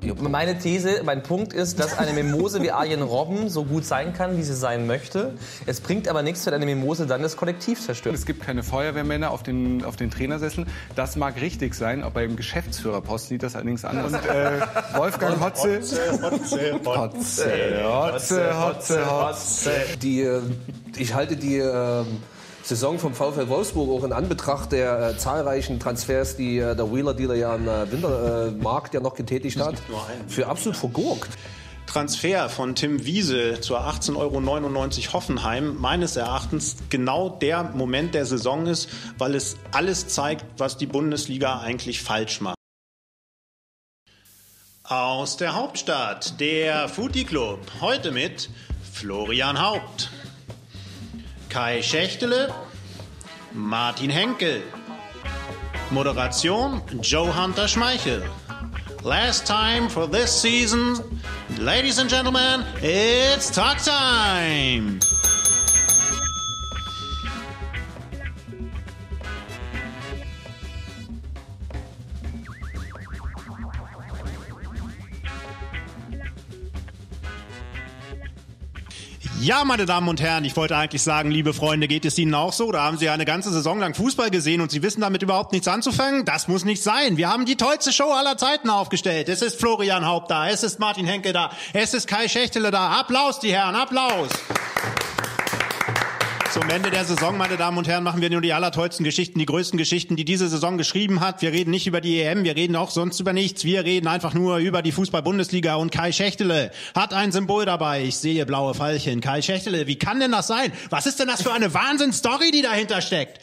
Meine These, mein Punkt ist, dass eine Mimose wie Arjen Robben so gut sein kann, wie sie sein möchte. Es bringt aber nichts, wenn eine Mimose dann das Kollektiv zerstört. Es gibt keine Feuerwehrmänner auf den Trainersesseln. Das mag richtig sein, aber beim Geschäftsführerposten sieht das allerdings an. Und Wolfgang Hotze. Ich halte die Saison vom VfL Wolfsburg auch in Anbetracht der zahlreichen Transfers, die der Wheeler-Dealer ja am Wintermarkt ja noch getätigt hat, für absolut vergurkt. Transfer von Tim Wiese zur 18,99 € Hoffenheim meines Erachtens genau der Moment der Saison ist, weil es alles zeigt, was die Bundesliga eigentlich falsch macht. Aus der Hauptstadt, der Footy Club, heute mit Florian Haupt, Kai Schächtele, Martin Henkel, Moderation Joe Hunter Schmeichel. Last time for this season, ladies and gentlemen, it's talk time! Ja, meine Damen und Herren, ich wollte eigentlich sagen, liebe Freunde, geht es Ihnen auch so? Da haben Sie eine ganze Saison lang Fußball gesehen und Sie wissen damit überhaupt nichts anzufangen? Das muss nicht sein. Wir haben die tollste Show aller Zeiten aufgestellt. Es ist Florian Haupt da, es ist Martin Henkel da, es ist Kai Schächtele da. Applaus, die Herren, Applaus! Zum Ende der Saison, meine Damen und Herren, machen wir nur die allertollsten Geschichten, die größten Geschichten, die diese Saison geschrieben hat. Wir reden nicht über die EM, wir reden auch sonst über nichts. Wir reden einfach nur über die Fußball-Bundesliga und Kai Schächtele hat ein Symbol dabei. Ich sehe blaue Pfeilchen. Kai Schächtele, wie kann denn das sein? Was ist denn das für eine Wahnsinnsstory, die dahinter steckt?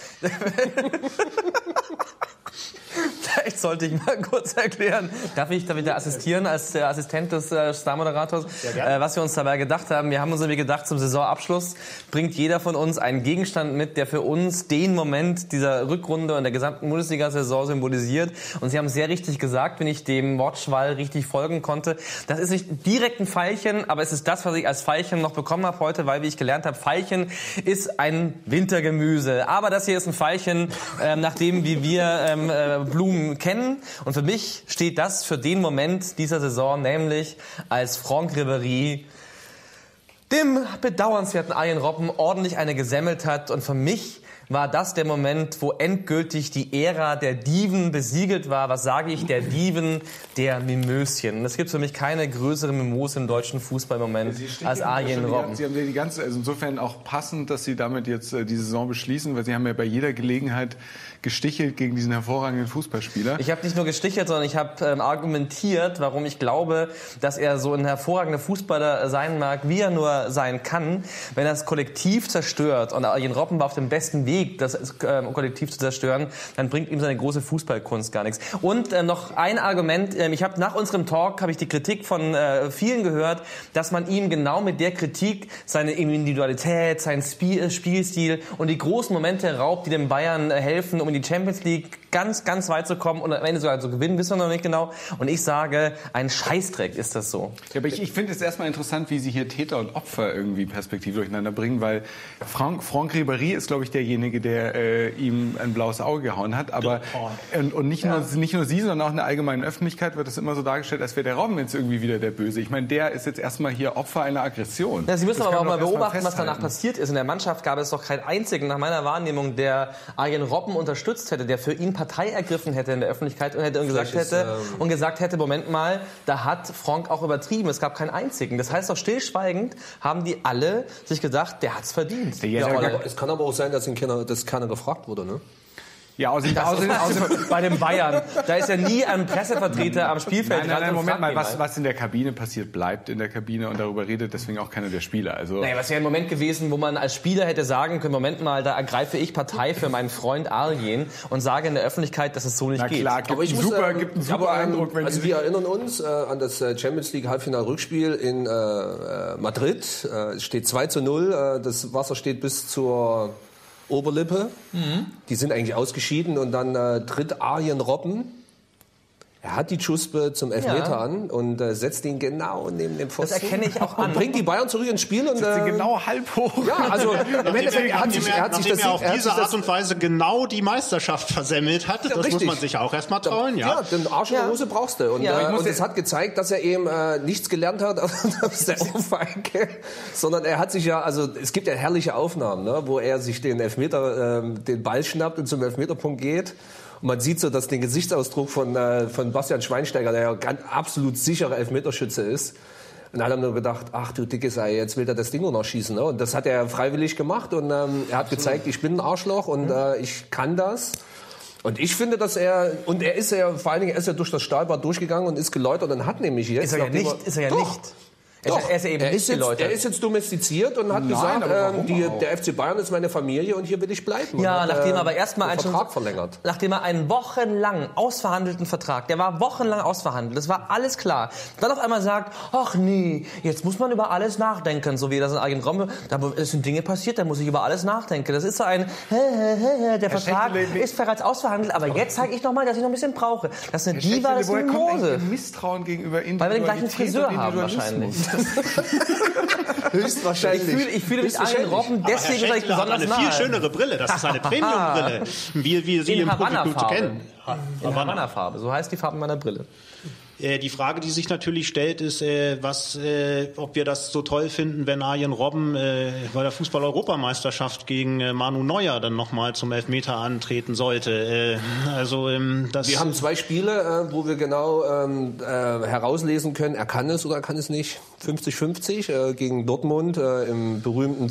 Vielleicht sollte ich mal kurz erklären. Darf ich da assistieren als der Assistent des Star-Moderators? Was wir uns dabei gedacht haben. Wir haben uns irgendwie gedacht, zum Saisonabschluss bringt jeder von uns einen Gegenstand mit, der für uns den Moment dieser Rückrunde und der gesamten Bundesliga-Saison symbolisiert. Und Sie haben sehr richtig gesagt, wenn ich dem Wortschwall richtig folgen konnte. Das ist nicht direkt ein Pfeilchen, aber es ist das, was ich als Pfeilchen noch bekommen habe heute, weil, wie ich gelernt habe, Pfeilchen ist ein Wintergemüse. Aber das hier ist ein Pfeilchen, nachdem wie wir Blumen kennen. Und für mich steht das für den Moment dieser Saison, nämlich als Franck Ribéry dem bedauernswerten Arjen Robben ordentlich eine gesemmelt hat. Und für mich war das der Moment, wo endgültig die Ära der Diven besiegelt war. Was sage ich? Der Diven, der Mimöschen. Und es gibt für mich keine größere Mimose im deutschen Fußball im Moment als Arjen Robben. Sie haben die ganze, also insofern auch passend, dass Sie damit jetzt die Saison beschließen, weil Sie haben ja bei jeder Gelegenheit gestichelt gegen diesen hervorragenden Fußballspieler. Ich habe nicht nur gestichelt, sondern ich habe argumentiert, warum ich glaube, dass er so ein hervorragender Fußballer sein mag, wie er nur sein kann, wenn er das Kollektiv zerstört. Und Arjen Robben war auf dem besten Weg, das Kollektiv zu zerstören, dann bringt ihm seine große Fußballkunst gar nichts. Und noch ein Argument, ich habe nach unserem Talk habe ich die Kritik von vielen gehört, dass man ihm genau mit der Kritik seine Individualität, seinen Spielstil und die großen Momente raubt, die den Bayern helfen, um in die Champions League ganz, ganz weit zu kommen und am Ende sogar zu gewinnen, wissen wir noch nicht genau. Und ich sage, ein Scheißdreck ist das so. Ja, aber ich finde es erstmal interessant, wie Sie hier Täter und Opfer irgendwie Perspektive durcheinander bringen, weil Franck Ribéry ist, glaube ich, derjenige, der ihm ein blaues Auge gehauen hat. Aber und nicht nur Sie, sondern auch in der allgemeinen Öffentlichkeit wird das immer so dargestellt, als wäre der Robben jetzt irgendwie wieder der Böse. Ich meine, der ist jetzt erstmal hier Opfer einer Aggression. Ja, Sie müssen aber auch mal beobachten, was danach passiert ist. In der Mannschaft gab es doch keinen einzigen, nach meiner Wahrnehmung, der Arjen Robben unterstützt hätte, der für ihn Partei ergriffen hätte in der Öffentlichkeit und gesagt hätte, Moment mal, da hat Franck auch übertrieben. Es gab keinen einzigen. Das heißt doch, stillschweigend haben die alle sich gedacht, der hat's verdient. Es kann aber auch sein, dass keiner gefragt wurde, ne? Ja, außerdem bei den Bayern. Da ist ja nie ein Pressevertreter am Spielfeld. Nein, Moment mal, was in der Kabine passiert, bleibt in der Kabine und darüber redet deswegen auch keiner der Spieler. Also naja, was wäre ein Moment gewesen, wo man als Spieler hätte sagen können, Moment mal, da ergreife ich Partei für meinen Freund Arjen und sage in der Öffentlichkeit, dass es so nicht geht. Klar, gibt einen super Eindruck. Wenn also wir erinnern uns an das Champions League Halbfinal-Rückspiel in Madrid. Es steht 2:0, das Wasser steht bis zur Oberlippe. Die sind eigentlich ausgeschieden und dann tritt Arjen Robben Er hat die Chuspe zum Elfmeter an und setzt ihn genau neben dem Pfosten. Das erkenne ich auch an. Und bringt die Bayern zurück ins Spiel. Und setzt ihn genau halb hoch. Ja, also im Endeffekt, er hat sich auf diese Art und Weise genau die Meisterschaft versemmelt hat. Das richtig. muss man sich auch erstmal trauen. Ja, den Arsch in der Hose brauchst du. Und, und es hat gezeigt, dass er eben nichts gelernt hat aus der Ohrfeige, sondern er hat sich also es gibt ja herrliche Aufnahmen, ne, wo er sich den Elfmeter, den Ball schnappt und zum Elfmeterpunkt geht. Und man sieht so, dass den Gesichtsausdruck von Bastian Schweinsteiger, der ja ganz absolut sicherer Elfmeterschütze ist. Und dann hat er nur gedacht, ach du dicke Sei, jetzt will er das Ding nur noch schießen. Ne? Und das hat er freiwillig gemacht und er hat gezeigt, ich bin ein Arschloch und ich kann das. Und ich finde, dass er ist ja vor allen Dingen durch das Stahlbad durchgegangen und ist geläutert und hat nämlich jetzt... Ist er ja nicht. Doch, er ist eben nicht geläutert. Er ist jetzt domestiziert und hat gesagt, der FC Bayern ist meine Familie und hier will ich bleiben. Ja, und nachdem aber erstmal einen Vertrag verlängert. Nachdem er einen wochenlang ausverhandelten Vertrag, der war wochenlang ausverhandelt, das war alles klar. Dann auf einmal sagt, ach nee, jetzt muss man über alles nachdenken, so wie das in Arjen Robben, da sind Dinge passiert, da muss ich über alles nachdenken. Das ist so ein, der Vertrag ist bereits ausverhandelt, aber jetzt zeige ich nochmal, dass ich noch ein bisschen brauche. Das ist eine Diva, das ist eine Mose. Misstrauen gegenüber Individualität. Weil wir den gleichen Friseur haben wahrscheinlich. Höchstwahrscheinlich. Ich fühle mich Arjen Robben deswegen vielleicht besonders eine viel schönere Brille. Das ist eine Premium-Brille, wie wir sie im Profi kennen. In Havanna-Farbe, so heißt die Farbe meiner Brille. Die Frage, die sich natürlich stellt, ist, ob wir das so toll finden, wenn Arjen Robben bei der Fußball-Europameisterschaft gegen Manu Neuer dann nochmal zum Elfmeter antreten sollte. Wir haben 2 Spiele, wo wir genau herauslesen können, er kann es oder er kann es nicht. 50-50 gegen Dortmund im berühmten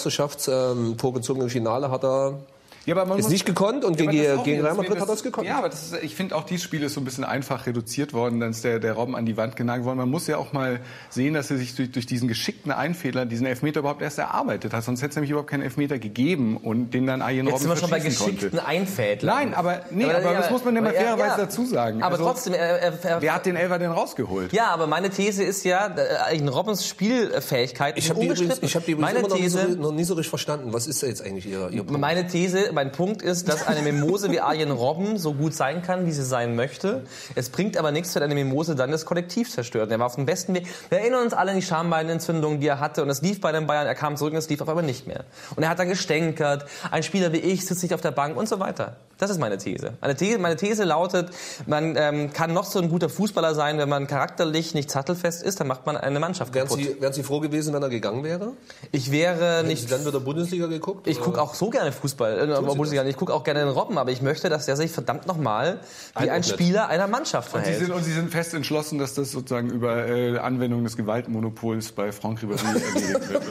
vorgezogenen Finale hat er... Ja, aber man ist nicht gekonnt und gegen Real Madrid hat er es gekonnt. Ja, aber ich finde auch dieses Spiel ist so ein bisschen einfach reduziert worden, dann ist der Robben an die Wand genagelt worden. Man muss ja auch mal sehen, dass er sich durch diesen geschickten Einfehler diesen Elfmeter überhaupt erst erarbeitet hat. Sonst hätte es nämlich überhaupt keinen Elfmeter gegeben und den dann Arjen Robben verschießen konnte. Jetzt sind wir schon bei geschickten Einfädlern. Nein, aber das muss man ja mal fairerweise dazu sagen. Aber trotzdem, wer hat den Elfer denn rausgeholt? Ja, aber meine These ist ja, Arjen Robbens Spielfähigkeit ist unbestritten. Ich habe die noch nie so richtig verstanden. Was ist da jetzt eigentlich Ihr Punkt? Mein Punkt ist, dass eine Mimose wie Arjen Robben so gut sein kann, wie sie sein möchte. Es bringt aber nichts, wenn eine Mimose dann das Kollektiv zerstört. Er war auf dem besten Weg. Wir erinnern uns alle an die Schambeinentzündung, die er hatte. Und es lief bei den Bayern. Er kam zurück und es lief auf einmal nicht mehr. Und er hat dann gestänkert. Ein Spieler wie ich sitzt nicht auf der Bank und so weiter. Das ist meine These. Meine These lautet, man kann noch so ein guter Fußballer sein, wenn man charakterlich nicht sattelfest ist, dann macht man eine Mannschaft kaputt. Wären Sie froh gewesen, wenn er gegangen wäre? Ich wäre nicht... Hätten Sie dann wieder Bundesliga geguckt? Ich gucke auch so gerne Fußball. Ich gucke auch gerne den Robben, aber ich möchte, dass der sich verdammt nochmal wie ein Spieler einer Mannschaft verhält. Und Sie sind fest entschlossen, dass das sozusagen über Anwendung des Gewaltmonopols bei Franck Ribéry erledigt wird.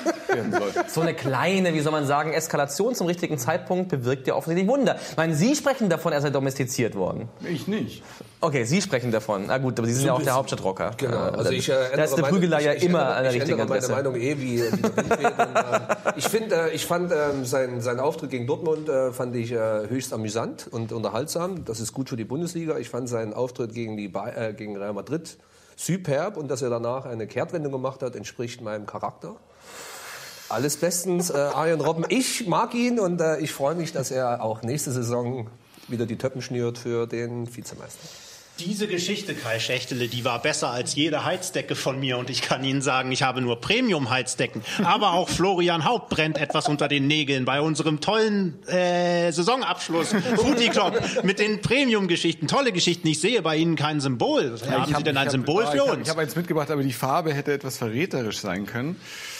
So eine kleine, wie soll man sagen, Eskalation zum richtigen Zeitpunkt bewirkt ja offensichtlich Wunder. Ich meine, Sie sprechen davon, er sei domestiziert worden. Ich nicht. Okay, Sie sprechen davon. Na gut, aber Sie sind ja auch der Hauptstadtrocker. Genau. Also da ist eine Prügelei ja immer an der richtigen Adresse. Ich ändere meine Meinung wie der Wind weht. Ich fand seinen Auftritt gegen Dortmund fand ich höchst amüsant und unterhaltsam. Das ist gut für die Bundesliga. Ich fand seinen Auftritt gegen Real Madrid superb und dass er danach eine Kehrtwendung gemacht hat, entspricht meinem Charakter. Alles bestens, Arjen Robben. Ich mag ihn und ich freue mich, dass er auch nächste Saison wieder die Töppen schnürt für den Vizemeister. Diese Geschichte, Kai Schächtele, die war besser als jede Heizdecke von mir. Und ich kann Ihnen sagen, ich habe nur Premium-Heizdecken. Aber auch Florian Haupt brennt etwas unter den Nägeln bei unserem tollen Saisonabschluss. Footy Club mit den Premium-Geschichten. Tolle Geschichten. Ich sehe bei Ihnen kein Symbol. Haben Sie denn ein Symbol für uns? Ich habe eins mitgebracht, aber die Farbe hätte etwas verräterisch sein können.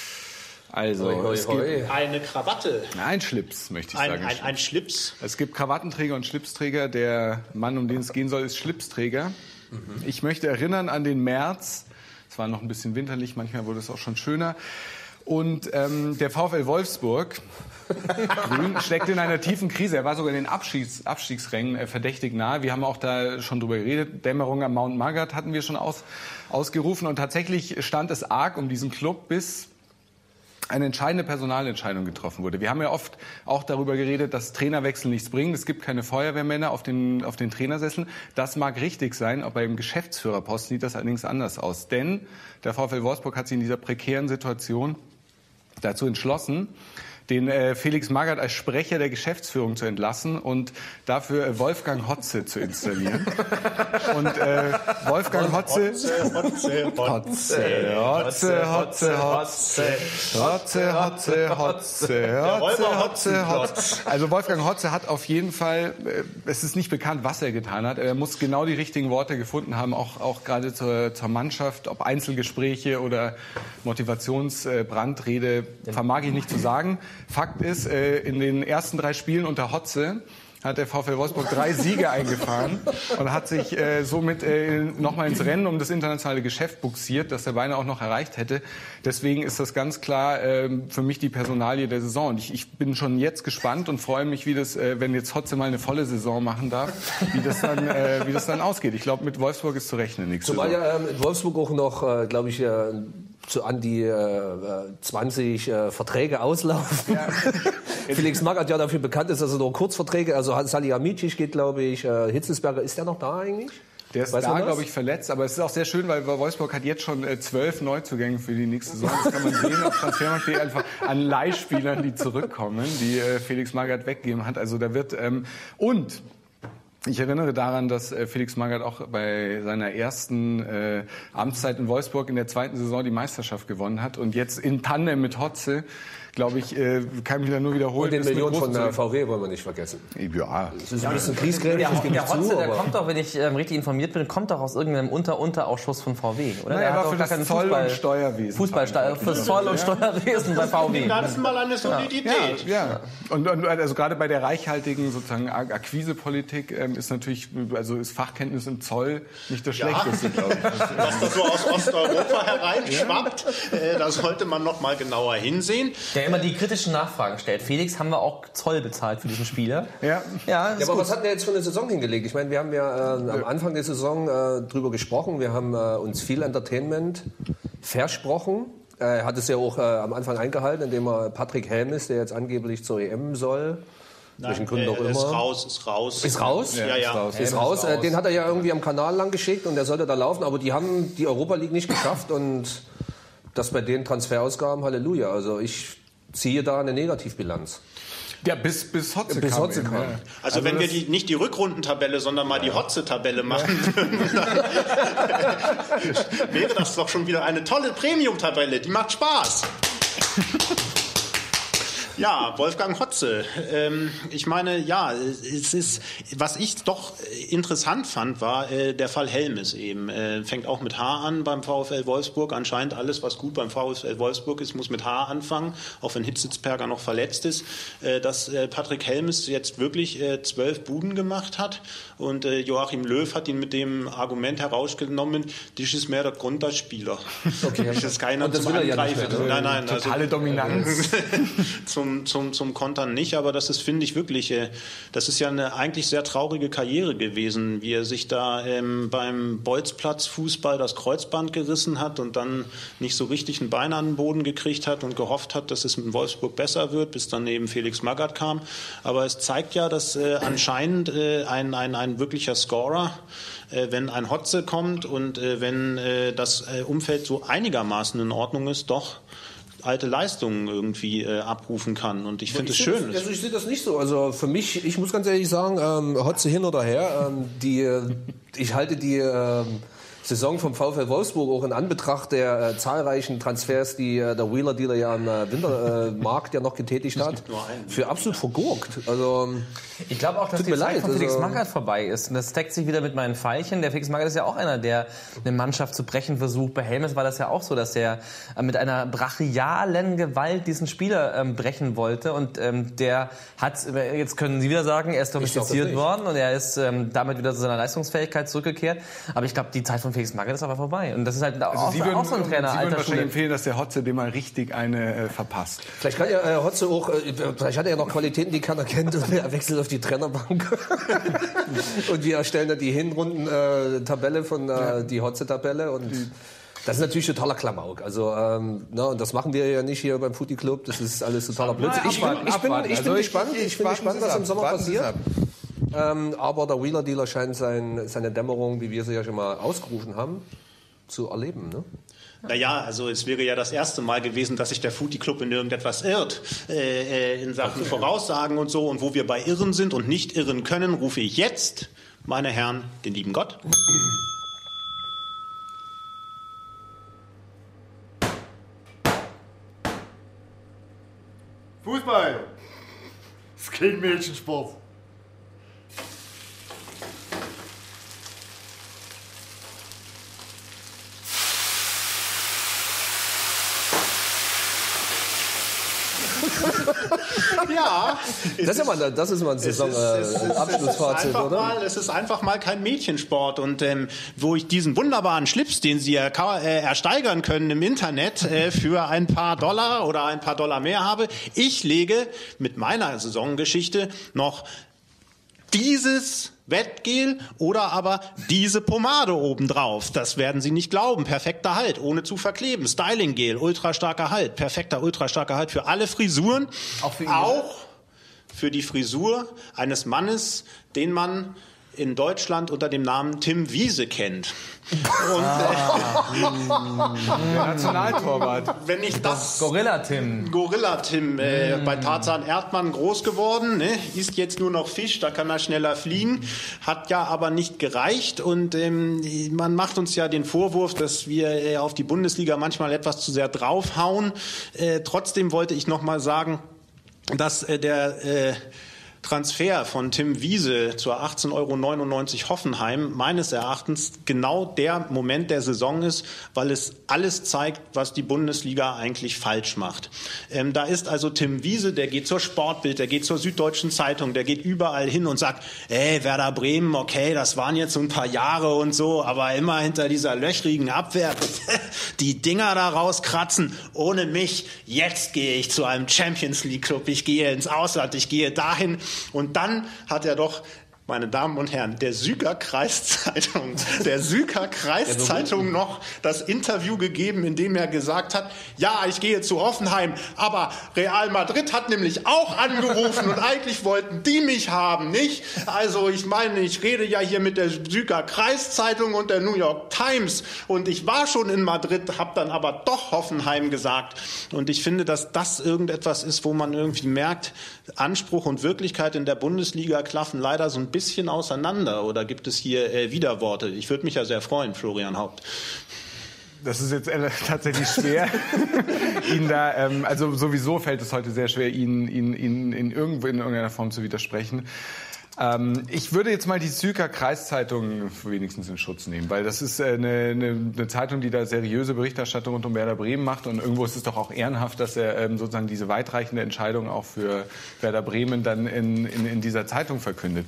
Also, es gibt eine Krawatte. Ein Schlips, möchte ich sagen. Ein Schlips. Es gibt Krawattenträger und Schlipsträger. Der Mann, um den es gehen soll, ist Schlipsträger. Ich möchte erinnern an den März. Es war noch ein bisschen winterlich, manchmal wurde es auch schon schöner. Und der VfL Wolfsburg Grün steckt in einer tiefen Krise. Er war sogar in den Abstiegsrängen verdächtig nahe. Wir haben auch da schon drüber geredet. Dämmerung am Mount Margaret hatten wir schon ausgerufen. Und tatsächlich stand es arg um diesen Club, bis eine entscheidende Personalentscheidung getroffen wurde. Wir haben ja oft auch darüber geredet, dass Trainerwechsel nichts bringen. Es gibt keine Feuerwehrmänner auf den Trainersesseln. Das mag richtig sein, aber im Geschäftsführerposten sieht das allerdings anders aus. Denn der VfL Wolfsburg hat sich in dieser prekären Situation dazu entschlossen, den Felix Magath als Sprecher der Geschäftsführung zu entlassen und dafür Wolfgang Hotze zu installieren. Und Wolfgang Hotze. Also Wolfgang Hotze hat auf jeden Fall, es ist nicht bekannt, was er getan hat. Er muss genau die richtigen Worte gefunden haben, auch gerade zur Mannschaft, ob Einzelgespräche oder Motivationsbrandrede, vermag ich nicht zu sagen. Fakt ist, in den ersten 3 Spielen unter Hotze hat der VfL Wolfsburg 3 Siege eingefahren und hat sich somit nochmal ins Rennen um das internationale Geschäft buxiert, das er beinahe auch noch erreicht hätte. Deswegen ist das ganz klar für mich die Personalie der Saison. Und ich bin schon jetzt gespannt und freue mich, wie das, wenn jetzt Hotze mal eine volle Saison machen darf, wie das dann ausgeht. Ich glaube, mit Wolfsburg ist zu rechnen nächste Saison. Zumal ja in Wolfsburg auch noch, glaube ich, so an die 20 Verträge auslaufen. Ja. Felix Magath ja dafür bekannt ist, dass er nur Kurzverträge, also Salihamidzic geht, glaube ich, Hitzelsberger, ist der noch da eigentlich? Der ist da, glaube ich, verletzt, aber es ist auch sehr schön, weil Wolfsburg hat jetzt schon 12 Neuzugänge für die nächste Saison. Das kann man sehen auf Transfermarkt.de, einfach an Leihspielern, die zurückkommen, die Felix Magath weggegeben hat. Also da wird und ich erinnere daran, dass Felix Magath auch bei seiner ersten Amtszeit in Wolfsburg in der 2. Saison die Meisterschaft gewonnen hat und jetzt in Tandem mit Hotze, glaube ich, kann mich da nur wiederholen. Und den Millionen von der VW wollen wir nicht vergessen. Ja. Das ist ein bisschen kriesgrämig, das gebe ich zu. Der kommt doch, wenn ich richtig informiert bin, kommt doch aus irgendeinem Unterausschuss von VW, oder? Er war für das Zoll- und Steuerwesen. Für Zoll- und Steuerwesen bei VW. Das ist mal eine Solidität. Ja. Und also gerade bei der reichhaltigen sozusagen Akquisepolitik ist natürlich, also ist Fachkenntnis im Zoll nicht das Schlechteste, glaube ich. Dass das so aus Osteuropa hereinschwappt, da sollte man noch mal genauer hinsehen. Der immer die kritischen Nachfragen stellt. Felix, haben wir auch Zoll bezahlt für diesen Spieler? Ja, aber gut. Was hat der jetzt für eine Saison hingelegt? Ich meine, wir haben ja am Anfang der Saison drüber gesprochen. Wir haben uns viel Entertainment versprochen. Er hat es ja auch am Anfang eingehalten, indem er Patrick Helmes, der jetzt angeblich zur EM soll, welchen Gründen auch immer. Ist raus. Ist raus? Ja. Ist raus. Den hat er ja irgendwie am Kanal lang geschickt und der sollte da laufen, aber die haben die Europa League nicht geschafft und das bei den Transferausgaben, Halleluja. Also ich ziehe da eine Negativbilanz. Ja, bis Hotze kam. Ja. Also wenn wir nicht die Rückrundentabelle, sondern mal die Hotze-Tabelle machen würden, wäre das doch schon wieder eine tolle Premium-Tabelle. Die macht Spaß. Ja, Wolfgang Hotze. Ich meine, ja, es ist, was ich doch interessant fand, war der Fall Helmes eben. Fängt auch mit H an beim VfL Wolfsburg. Anscheinend alles, was gut beim VfL Wolfsburg ist, muss mit H anfangen, auch wenn Hitzelsberger noch verletzt ist. Dass Patrick Helmes jetzt wirklich 12 Buden gemacht hat und Joachim Löw hat ihn mit dem Argument herausgenommen, das ist mehr der Konterspieler. Okay. Das ist keiner und das zum will er ja nicht Angreifen. mehr, Nein, totale Dominanz. Zum Kontern nicht, aber das ist, finde ich, wirklich, das ist ja eine eigentlich sehr traurige Karriere gewesen, wie er sich da beim Bolzplatz-Fußball das Kreuzband gerissen hat und dann nicht so richtig ein Bein an den Boden gekriegt hat und gehofft hat, dass es in Wolfsburg besser wird, bis dann eben Felix Magath kam. Aber es zeigt ja, dass anscheinend ein wirklicher Scorer, wenn ein Hotze kommt und wenn das Umfeld so einigermaßen in Ordnung ist, doch alte Leistungen irgendwie abrufen kann. Und ich finde es schön. Also ich sehe das nicht so. Also für mich, ich muss ganz ehrlich sagen, Hotze hin oder her, ich halte die Saison vom VfL Wolfsburg auch in Anbetracht der zahlreichen Transfers, die der Wheeler-Dealer ja am Wintermarkt ja noch getätigt hat, für absolut vergurkt. Also ich glaube auch, dass die Zeit von Felix Magath vorbei ist. Und das deckt sich wieder mit meinen Pfeilchen. Der Felix Magath ist ja auch einer, der eine Mannschaft zu brechen versucht. Bei Helmes war das ja auch so, dass er mit einer brachialen Gewalt diesen Spieler brechen wollte. Und der hat, jetzt können Sie wieder sagen, er ist domestiziert worden und er ist damit wieder zu seiner Leistungsfähigkeit zurückgekehrt. Aber ich glaube, die Zeit von Felix Magath ist aber vorbei. Und das ist halt auch so ein Trainer. Sie würden wahrscheinlich empfehlen, dass der Hotze dem mal richtig eine verpasst. Vielleicht kann ja Hotze auch, vielleicht hat er ja noch Qualitäten, die keiner kennt und er wechselt auf die Trainerbank. Und wir erstellen dann die Hinrunden-Tabelle von die Hotze-Tabelle und das ist natürlich totaler Klamauk. Also, und das machen wir ja nicht hier beim Footy Club. Das ist alles totaler Blödsinn. Ich bin gespannt, was im Sommer passiert. Aber der Wheeler-Dealer scheint seine Dämmerung, wie wir sie ja schon mal ausgerufen haben, zu erleben. Ne? Naja, also es wäre ja das erste Mal gewesen, dass sich der Footy Club in irgendetwas irrt, in Sachen Voraussagen und so. Und wo wir bei Irren sind und nicht irren können, rufe ich jetzt meine Herren, den lieben Gott. Fußball ist kein Mädchensport. Ja, das ist mal ein Saisonabschlussfazit, oder? Es ist einfach mal kein Mädchensport. Und wo ich diesen wunderbaren Schlips, den Sie ersteigern können im Internet für ein paar Dollar oder ein paar Dollar mehr habe, ich lege mit meiner Saisongeschichte noch dieses Wettgel oder aber diese Pomade obendrauf. Das werden Sie nicht glauben. Perfekter Halt, ohne zu verkleben. Styling-Gel, ultrastarker Halt. Perfekter, ultrastarker Halt für alle Frisuren. Auch für die Frisur eines Mannes, den man in Deutschland unter dem Namen Tim Wiese kennt. Und, der Nationaltorwart. Wenn ich das... Gorilla Tim, bei Tarzan Erdmann groß geworden, ne? Isst jetzt nur noch Fisch, da kann er schneller fliegen, hat ja aber nicht gereicht und man macht uns ja den Vorwurf, dass wir auf die Bundesliga manchmal etwas zu sehr draufhauen. Trotzdem wollte ich noch mal sagen, dass der Transfer von Tim Wiese zur 18,99 € Hoffenheim meines Erachtens genau der Moment der Saison ist, weil es alles zeigt, was die Bundesliga eigentlich falsch macht. Da ist also Tim Wiese, der geht zur Sportbild, der geht zur Süddeutschen Zeitung, der geht überall hin und sagt, Werder Bremen, okay, das waren jetzt so ein paar Jahre und so, aber immer hinter dieser löchrigen Abwehr, die Dinger da rauskratzen, ohne mich, jetzt gehe ich zu einem Champions League Club, ich gehe ins Ausland, ich gehe dahin. Und dann hat er doch, meine Damen und Herren, der Süker Kreiszeitung noch das Interview gegeben, in dem er gesagt hat, ja, ich gehe zu Hoffenheim, aber Real Madrid hat nämlich auch angerufen und eigentlich wollten die mich haben, nicht? Also ich meine, ich rede ja hier mit der Süker Kreiszeitung und der New York Times und ich war schon in Madrid, habe dann aber doch Hoffenheim gesagt. Und ich finde, dass das irgendetwas ist, wo man irgendwie merkt, Anspruch und Wirklichkeit in der Bundesliga klaffen leider so ein bisschen auseinander. Oder gibt es hier Widerworte? Ich würde mich ja sehr freuen, Florian Haupt. Das ist jetzt tatsächlich schwer, ihn da, also sowieso fällt es heute sehr schwer, ihn in irgendeiner Form zu widersprechen. Ich würde jetzt mal die Zürcher Kreiszeitung wenigstens in Schutz nehmen, weil das ist eine Zeitung, die da seriöse Berichterstattung rund um Werder Bremen macht und irgendwo ist es doch auch ehrenhaft, dass er sozusagen diese weitreichende Entscheidung auch für Werder Bremen dann in dieser Zeitung verkündet.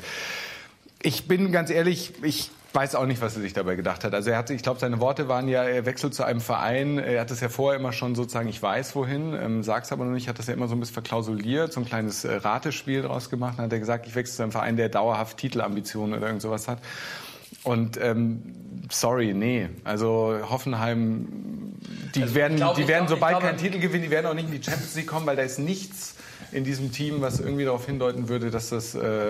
Ich bin ganz ehrlich, ich weiß auch nicht, was er sich dabei gedacht hat. Also ich glaube, seine Worte waren ja, er wechselt zu einem Verein. Er hat es ja vorher immer schon sozusagen, ich weiß wohin, sag's aber noch nicht, hat das ja immer so ein bisschen verklausuliert, so ein kleines Ratespiel draus gemacht. Dann hat er gesagt, ich wechsle zu einem Verein, der dauerhaft Titelambitionen oder irgend sowas hat. Und sorry, nee. Also Hoffenheim, die werden sobald keinen Titel gewinnen, die werden auch nicht in die Champions League kommen, weil da ist nichts in diesem Team, was irgendwie darauf hindeuten würde, dass das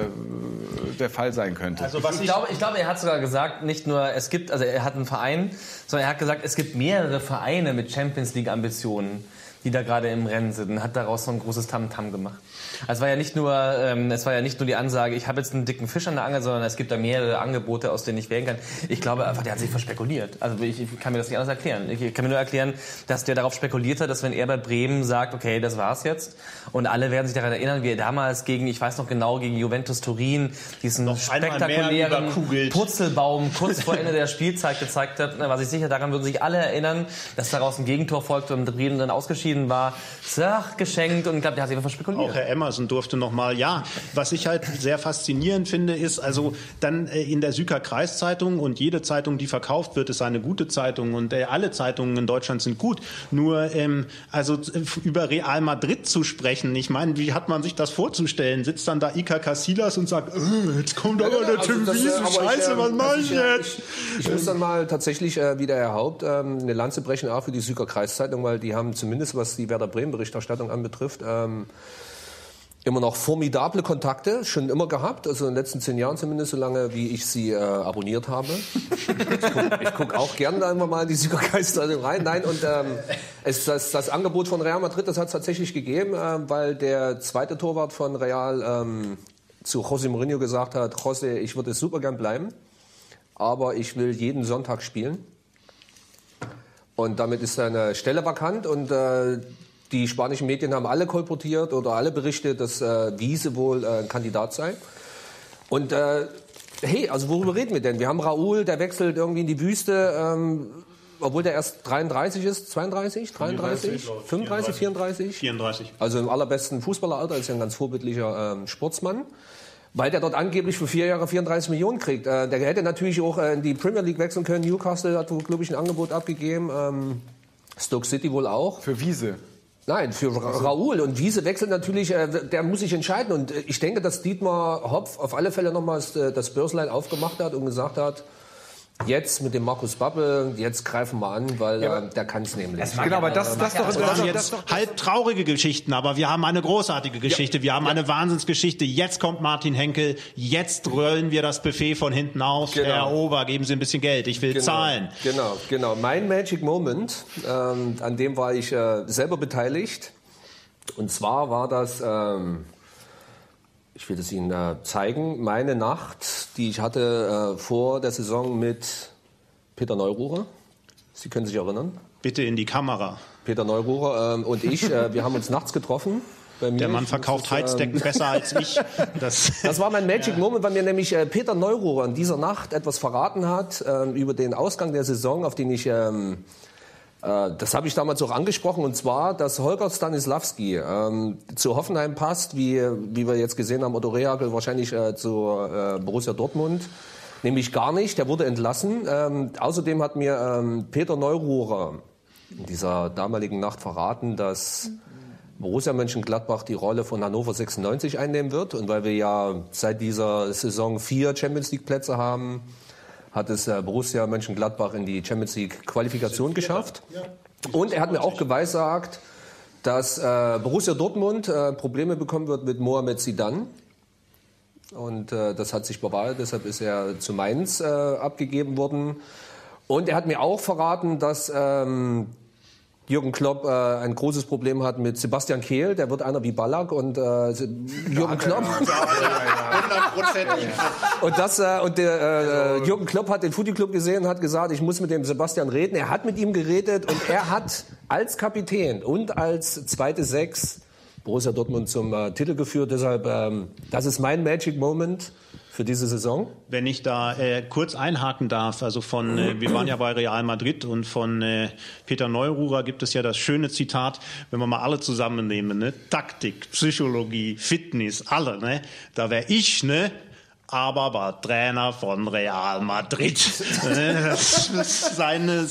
der Fall sein könnte. Also ich glaube, er hat sogar gesagt, nicht nur er hat einen Verein, sondern er hat gesagt, es gibt mehrere Vereine mit Champions League Ambitionen, die da gerade im Rennen sind, und hat daraus so ein großes Tamtam gemacht. Also es war ja nicht nur die Ansage, ich habe jetzt einen dicken Fisch an der Angel, sondern es gibt da mehrere Angebote, aus denen ich wählen kann. Ich glaube einfach, der hat sich verspekuliert. Also ich kann mir das nicht anders erklären. Ich kann mir nur erklären, dass der darauf spekuliert hat, dass wenn er bei Bremen sagt, okay, das war's jetzt, und alle werden sich daran erinnern, wie er damals gegen Juventus Turin diesen noch spektakulären Purzelbaum kurz vor Ende der Spielzeit gezeigt hat. Da war sich sicher, daran würden sich alle erinnern, dass daraus ein Gegentor folgte und Bremen dann ausgeschieden war. Geschenkt, und ich glaube, der hat sich einfach spekuliert. Auch Herr Emerson durfte noch mal, was ich halt sehr faszinierend finde, ist also dann in der Süker Kreiszeitung, und jede Zeitung, die verkauft wird, ist eine gute Zeitung, und alle Zeitungen in Deutschland sind gut. Nur also über Real Madrid zu sprechen, ich meine, wie hat man sich das vorzustellen? Sitzt dann da Iker Casillas und sagt, jetzt kommt aber der Tim Wiese, scheiße, was mache ich jetzt? Ich muss dann mal tatsächlich wieder Herr Haupt eine Lanze brechen, auch für die Süker Kreiszeitung, weil die haben zumindest, was die Werder Bremen Berichterstattung anbetrifft, immer noch formidable Kontakte, schon immer gehabt, also in den letzten 10 Jahren zumindest, so lange wie ich sie abonniert habe. Ich guck auch gerne da immer mal in die Süker Kreiszeitung rein. Nein, und das Angebot von Real Madrid, das hat es tatsächlich gegeben, weil der zweite Torwart von Real zu José Mourinho gesagt hat, José, ich würde super gern bleiben, aber ich will jeden Sonntag spielen. Und damit ist seine Stelle vakant und die spanischen Medien haben alle kolportiert oder alle berichtet, dass Wiese wohl ein Kandidat sei. Und hey, also worüber reden wir denn? Wir haben Raúl, der wechselt irgendwie in die Wüste, obwohl der erst 33 ist, 32, 33, 35, 34? 34. Also im allerbesten Fußballeralter, ist ja ein ganz vorbildlicher Sportsmann. Weil der dort angeblich für 4 Jahre 34 Millionen kriegt. Der hätte natürlich auch in die Premier League wechseln können. Newcastle hat, glaube ich, ein Angebot abgegeben. Stoke City wohl auch. Für Wiese? Nein, für Raúl. Und Wiese wechselt natürlich, der muss sich entscheiden. Und ich denke, dass Dietmar Hopf auf alle Fälle nochmals das Börslein aufgemacht hat und gesagt hat, jetzt mit dem Markus Babbel, jetzt greifen wir an, weil der kann es nämlich. Genau, aber das doch Jetzt halb traurige Geschichten, aber wir haben eine großartige Geschichte, wir haben eine Wahnsinnsgeschichte. Jetzt kommt Martin Henkel, jetzt rollen wir das Buffet von hinten auf. Genau. Herr Ober, geben Sie ein bisschen Geld, ich will zahlen. Genau. Mein Magic Moment, an dem war ich selber beteiligt. Und zwar war das, ich will es Ihnen zeigen, meine Nacht, die ich hatte vor der Saison mit Peter Neururer. Sie können sich erinnern. Bitte in die Kamera. Peter Neururer und ich, wir haben uns nachts getroffen. Bei mir. Der Mann verkauft Heizdecken besser als ich. Das war mein Magic Moment, weil mir nämlich Peter Neururer in dieser Nacht etwas verraten hat über den Ausgang der Saison, auf den ich... das habe ich damals auch angesprochen, und zwar, dass Holger Stanislawski zu Hoffenheim passt, wie wir jetzt gesehen haben, Otto Rehhagel wahrscheinlich zu Borussia Dortmund, nämlich gar nicht, der wurde entlassen. Außerdem hat mir Peter Neururer in dieser damaligen Nacht verraten, dass Borussia Mönchengladbach die Rolle von Hannover 96 einnehmen wird, und weil wir ja seit dieser Saison 4 Champions-League-Plätze haben, hat es Borussia Mönchengladbach in die Champions League Qualifikation geschafft. Und er hat mir auch geweissagt, dass Borussia Dortmund Probleme bekommen wird mit Mohamed Zidane. Und das hat sich bewahrheitet, deshalb ist er zu Mainz abgegeben worden. Und er hat mir auch verraten, dass Jürgen Klopp ein großes Problem hat mit Sebastian Kehl, der wird einer wie Ballack, und Jürgen Klopp. Und Jürgen Klopp hat den Footy-Club gesehen und hat gesagt, ich muss mit dem Sebastian reden. Er hat mit ihm geredet und er hat als Kapitän und als zweite Sechs Borussia Dortmund zum Titel geführt. Deshalb, das ist mein Magic Moment für diese Saison. Wenn ich da kurz einhaken darf, also wir waren ja bei Real Madrid, und von Peter Neururer gibt es ja das schöne Zitat, wenn wir mal alle zusammennehmen, ne? Taktik, Psychologie, Fitness, alle, ne? Da wäre ich, ne? Aber war Trainer von Real Madrid. Seine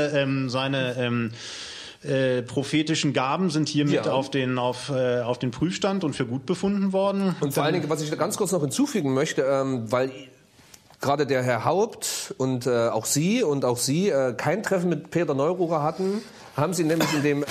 prophetischen Gaben sind hiermit auf den Prüfstand und für gut befunden worden. Und vor allen Dingen, was ich ganz kurz noch hinzufügen möchte, weil gerade der Herr Haupt und auch Sie kein Treffen mit Peter Neururer hatten, haben Sie nämlich in dem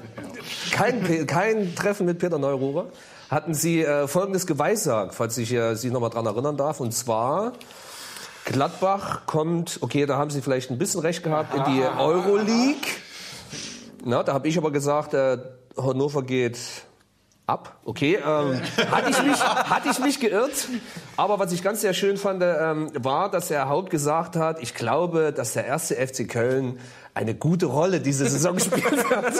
kein Treffen mit Peter Neururer, hatten Sie Folgendes geweissagt, falls ich Sie noch mal dran erinnern darf, und zwar: Gladbach kommt, okay, da haben Sie vielleicht ein bisschen recht gehabt, in die Euroleague. Na, da habe ich aber gesagt, Hannover geht ab. Okay, hatte ich mich geirrt. Aber was ich ganz sehr schön fand, war, dass Herr Haupt gesagt hat, ich glaube, dass der erste FC Köln eine gute Rolle diese Saison spielen wird.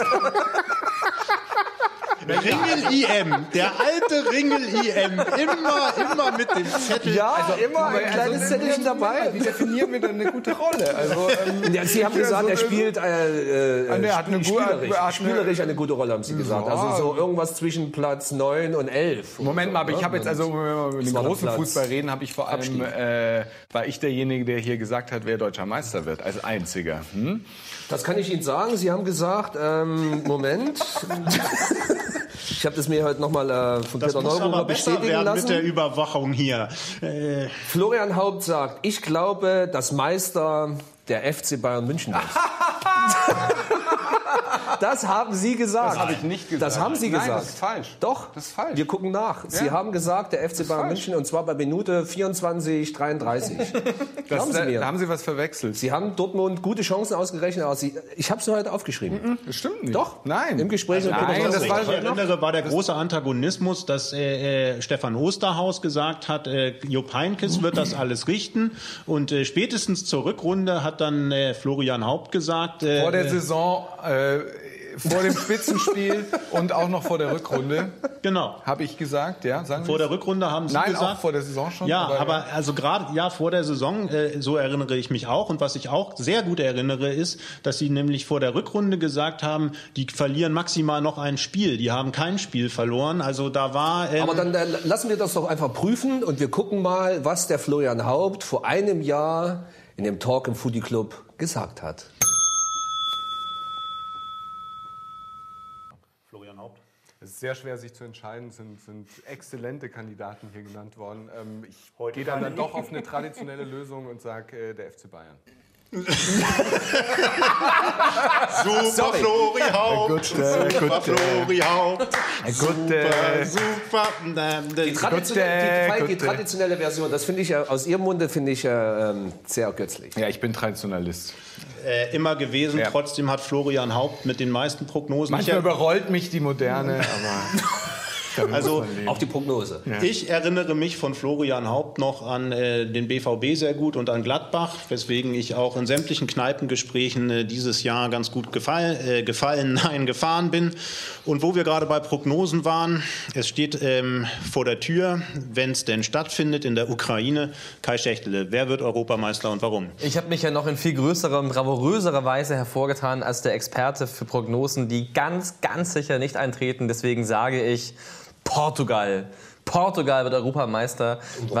Ringel-IM, der alte Ringel-IM, immer mit dem Zettel. Ja, also, immer ein kleines Zettelchen dabei. Wie definieren wir denn eine gute Rolle? Also, ja, Sie haben gesagt, er spielt spielerisch eine gute Rolle, haben Sie gesagt. Also so irgendwas zwischen Platz 9 und 11. Moment mal, aber ich habe jetzt, also wenn wir über den großen Fußball reden, habe ich vor allem, war ich derjenige, der hier gesagt hat, wer deutscher Meister wird, als einziger. Das kann ich Ihnen sagen. Sie haben gesagt, Moment. Ich habe das mir heute nochmal von Peter Neururer bestätigen lassen. Mit der Überwachung hier. Florian Haupt sagt, ich glaube, dass Meister der FC Bayern München ist. Das haben Sie gesagt. Das habe ich nicht gesagt. Das haben Sie gesagt. Nein, das ist falsch. Doch, das ist falsch. Wir gucken nach. Sie haben gesagt, der FC Bayern München, und zwar bei Minute 24:33. Glauben Sie mir. Da haben Sie was verwechselt. Sie haben Dortmund gute Chancen ausgerechnet, aber ich habe es heute aufgeschrieben. Das stimmt nicht. Doch? Nein. Im Gespräch mit Peter Nein, das Schwarzenegger. war Ich erinnere, war der große Antagonismus, dass Stefan Osterhaus gesagt hat, Jupp Heynckes wird das alles richten. Und spätestens zur Rückrunde hat dann Florian Haupt gesagt... vor der Saison, vor dem Spitzenspiel und auch noch vor der Rückrunde. Genau. Habe ich gesagt, ja? Sagen Vor Sie der Rückrunde haben Sie Nein, gesagt... auch vor der Saison schon. Ja, aber also gerade vor der Saison, so erinnere ich mich auch. Und was ich auch sehr gut erinnere, ist, dass Sie nämlich vor der Rückrunde gesagt haben, die verlieren maximal noch ein Spiel. Die haben kein Spiel verloren. Also da war... Aber dann lassen wir das doch einfach prüfen und wir gucken mal, was der Florian Haupt vor einem Jahr in dem Talk im Foodie Club gesagt hat. Florian Haupt. Es ist sehr schwer, sich zu entscheiden. Es sind exzellente Kandidaten hier genannt worden. Ich gehe dann doch auf eine traditionelle Lösung und sage der FC Bayern. Super Flori Haupt, super Flori Haupt, super. Die traditionelle Version, das finde ich aus Ihrem Munde sehr ergötzlich. Ja, ich bin Traditionalist. Immer gewesen. Ja. Trotzdem hat Florian Haupt mit den meisten Prognosen... Manchmal überrollt mich die Moderne, aber... Also auch die Prognose. Ja. Ich erinnere mich von Florian Haupt noch an den BVB sehr gut und an Gladbach, weswegen ich auch in sämtlichen Kneipengesprächen dieses Jahr ganz gut gefahren bin. Und wo wir gerade bei Prognosen waren, es steht vor der Tür, wenn es denn stattfindet in der Ukraine, Kai Schächtele. Wer wird Europameister und warum? Ich habe mich ja noch in viel größerer und bravouröserer Weise hervorgetan als der Experte für Prognosen, die ganz, ganz sicher nicht eintreten. Deswegen sage ich Portugal. Portugal wird Europameister.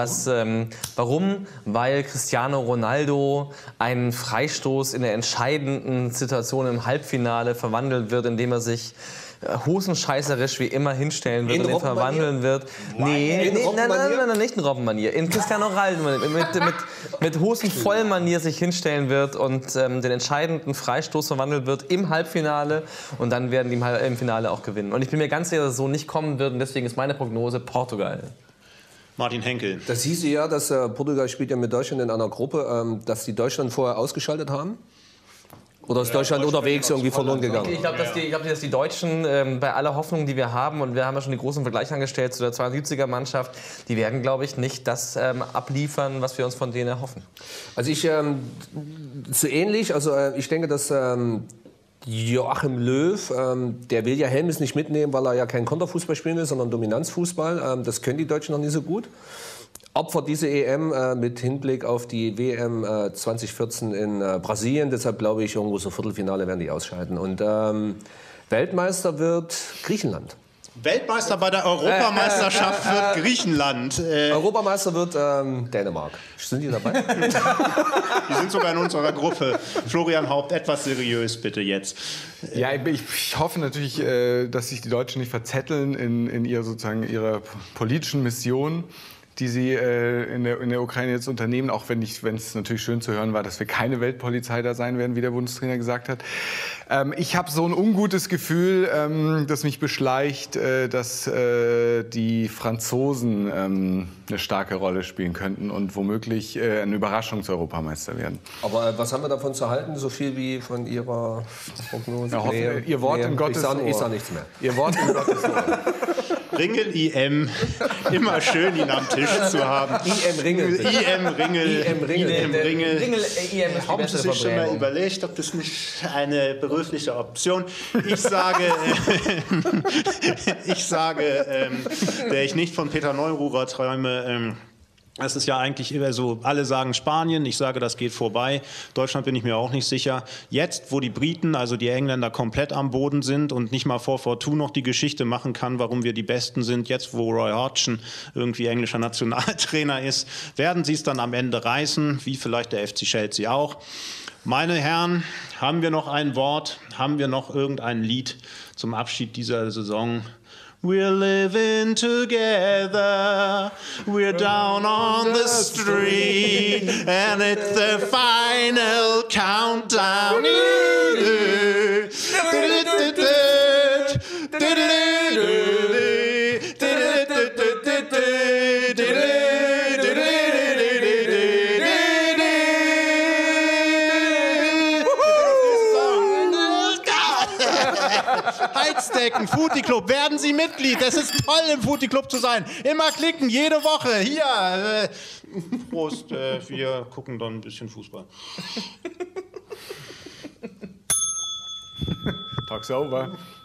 Warum? Weil Cristiano Ronaldo einen Freistoß in der entscheidenden Situation im Halbfinale verwandeln wird, indem er sich hosenscheißerisch wie immer hinstellen wird und ihn verwandeln wird. Nein, nicht in Robbenmanier. In Cristiano Ronaldo mit Hosenvollmanier sich hinstellen wird und den entscheidenden Freistoß verwandeln wird im Halbfinale und dann werden die im Finale auch gewinnen. Und ich bin mir ganz sicher, dass es so nicht kommen wird und deswegen ist meine Prognose Portugal. Martin Henkel. Das hieße ja, dass Portugal spielt ja mit Deutschland in einer Gruppe, dass die Deutschland vorher ausgeschaltet haben. Oder ist Deutschland unterwegs irgendwie verloren gegangen? Ich glaube, dass die Deutschen bei aller Hoffnung, die wir haben, und wir haben ja schon den großen Vergleich angestellt zu der 72er-Mannschaft, die werden, glaube ich, nicht das abliefern, was wir uns von denen erhoffen. Also so ähnlich, ich denke, dass Joachim Löw, der will ja Helmes nicht mitnehmen, weil er ja kein Konterfußball spielen will, sondern Dominanzfußball. Das können die Deutschen noch nicht so gut. Opfer diese EM mit Hinblick auf die WM 2014 in Brasilien. Deshalb glaube ich, irgendwo so Viertelfinale werden die ausscheiden. Und Weltmeister wird Griechenland. Weltmeister bei der Europameisterschaft wird Griechenland. Europameister wird Dänemark. Sind die dabei? Die sind sogar in unserer Gruppe. Florian Haupt, etwas seriös bitte jetzt. Ja, ich hoffe natürlich, dass sich die Deutschen nicht verzetteln in ihrer politischen Mission, die sie in der Ukraine jetzt unternehmen, auch wenn es natürlich schön zu hören war, dass wir keine Weltpolizei da sein werden, wie der Bundestrainer gesagt hat. Ich habe so ein ungutes Gefühl, das mich beschleicht, dass die Franzosen eine starke Rolle spielen könnten und womöglich eine Überraschungseuropameister werden. Aber was haben wir davon zu halten? So viel wie von Ihrer Prognose? Ihr Wort in Gottes Ohr. Ich sage nichts mehr. Ihr Wort in Gottes Ohr. Ringel IM, immer schön ihn am Tisch zu haben. IM Ringel. IM Ringel. Haben Sie sich schon mal überlegt, ob das nicht eine berufliche Option? Ich sage, der ich nicht von Peter Neururer träume, es ist ja eigentlich immer so, alle sagen Spanien, ich sage, das geht vorbei. Deutschland bin ich mir auch nicht sicher. Jetzt, wo die Briten, also die Engländer, komplett am Boden sind und nicht mal 442 noch die Geschichte machen kann, warum wir die Besten sind, jetzt, wo Roy Hodgson irgendwie englischer Nationaltrainer ist, werden sie es dann am Ende reißen, wie vielleicht der FC Chelsea auch. Meine Herren, haben wir noch ein Wort, haben wir noch irgendein Lied zum Abschied dieser Saison? We're living together, we're down on the street, and it's the final countdown. Heizdecken, Footy Club, werden Sie Mitglied. Es ist toll, im Footy Club zu sein. Immer klicken, jede Woche. Hier. Prost, wir gucken dann ein bisschen Fußball. Talk's over.